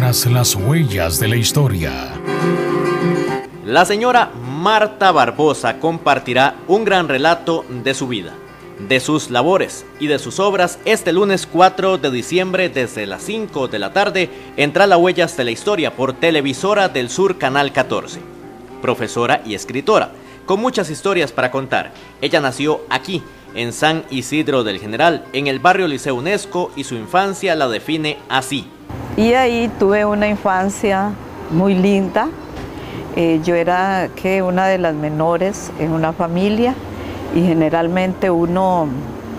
Tras las huellas de la historia. La señora Marta Barbosa compartirá un gran relato de su vida, de sus labores y de sus obras este lunes 4 de diciembre desde las 5 de la tarde en Tras las huellas de la historia por Televisora del Sur Canal 14. Profesora y escritora, con muchas historias para contar. Ella nació aquí, en San Isidro del General, en el barrio Liceo UNESCO, y su infancia la define así. Y ahí tuve una infancia muy linda. Yo era una de las menores en una familia y generalmente uno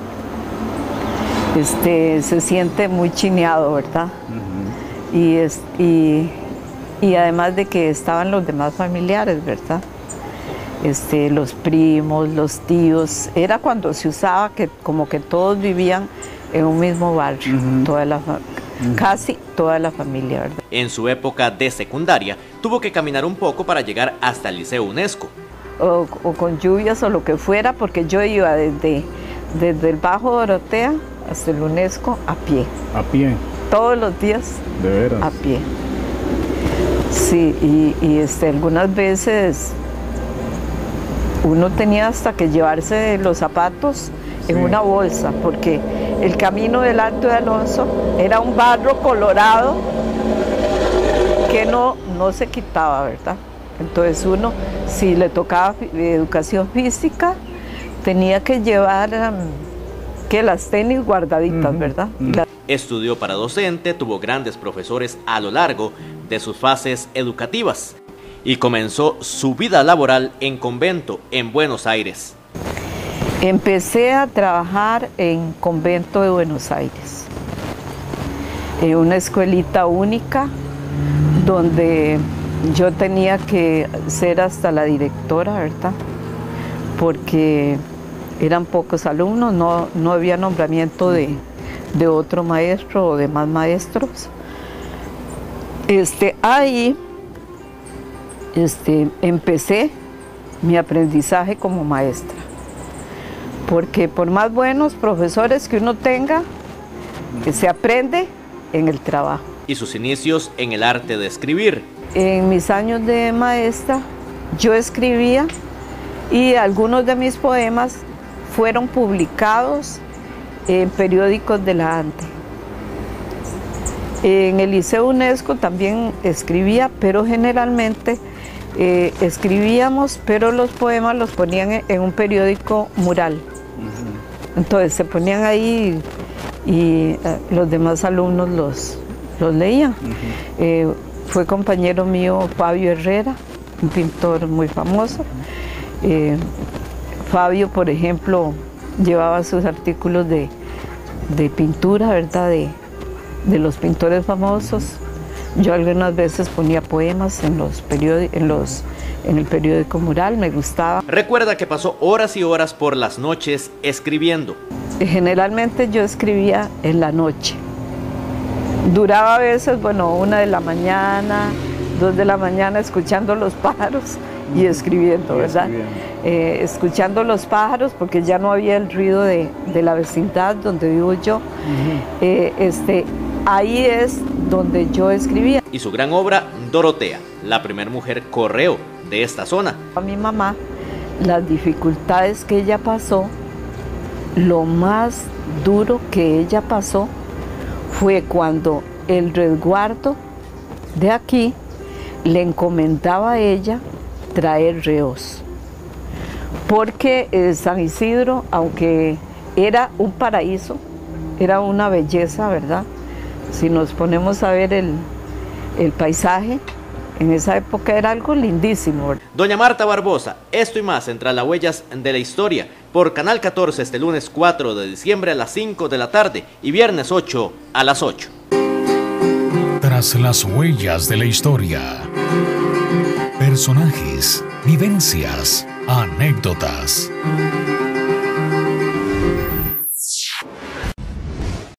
se siente muy chineado, ¿verdad? Y además de que estaban los demás familiares, ¿verdad? Los primos, los tíos. Era cuando se usaba que como que todos vivían en un mismo barrio, casi toda la familia, ¿verdad? En su época de secundaria, tuvo que caminar un poco para llegar hasta el Liceo UNESCO. O con lluvias o lo que fuera, porque yo iba desde el Bajo Dorotea hasta el UNESCO a pie. ¿A pie? Todos los días. ¿De veras? A pie. Sí, algunas veces uno tenía hasta que llevarse los zapatos en una bolsa, porque el camino del Alto de Alonso era un barro colorado que no se quitaba, ¿verdad? Entonces uno, si le tocaba educación física, tenía que llevar las tenis guardaditas, ¿verdad? Estudió para docente, tuvo grandes profesores a lo largo de sus fases educativas y comenzó su vida laboral en convento en Buenos Aires. Empecé a trabajar en convento de Buenos Aires, en una escuelita única donde yo tenía que ser hasta la directora, ¿verdad? Porque eran pocos alumnos, no había nombramiento de otro maestro o de más maestros. Ahí empecé mi aprendizaje como maestra. Porque por más buenos profesores que uno tenga, se aprende en el trabajo. Y sus inicios en el arte de escribir. En mis años de maestra, yo escribía y algunos de mis poemas fueron publicados en periódicos de la ANTE. En el Liceo UNESCO también escribía, pero generalmente escribíamos, pero los poemas los ponían en un periódico mural. Entonces se ponían ahí y los demás alumnos los leían. Fue compañero mío Fabio Herrera, un pintor muy famoso. Fabio, por ejemplo, llevaba sus artículos de pintura, ¿verdad? De los pintores famosos. Yo algunas veces ponía poemas en el periódico mural, me gustaba. Recuerda que pasó horas y horas por las noches escribiendo. Generalmente yo escribía en la noche. Duraba a veces, 1 de la mañana, 2 de la mañana, escuchando los pájaros y escribiendo, ¿verdad? Escuchando los pájaros, porque ya no había el ruido de la vecindad donde vivo yo. Ahí es donde yo escribía. Y su gran obra, Dorotea, la primera mujer correo de esta zona. A mi mamá, las dificultades que ella pasó, lo más duro que ella pasó fue cuando el resguardo de aquí le encomendaba a ella traer reos. Porque San Isidro, aunque era un paraíso, era una belleza, ¿verdad? Si nos ponemos a ver el paisaje, en esa época era algo lindísimo. Doña Marta Barbosa, esto y más en Tras las huellas de la historia, por Canal 14 este lunes 4 de diciembre a las 5 de la tarde y viernes 8 a las 8. Tras las huellas de la historia. Personajes, vivencias, anécdotas.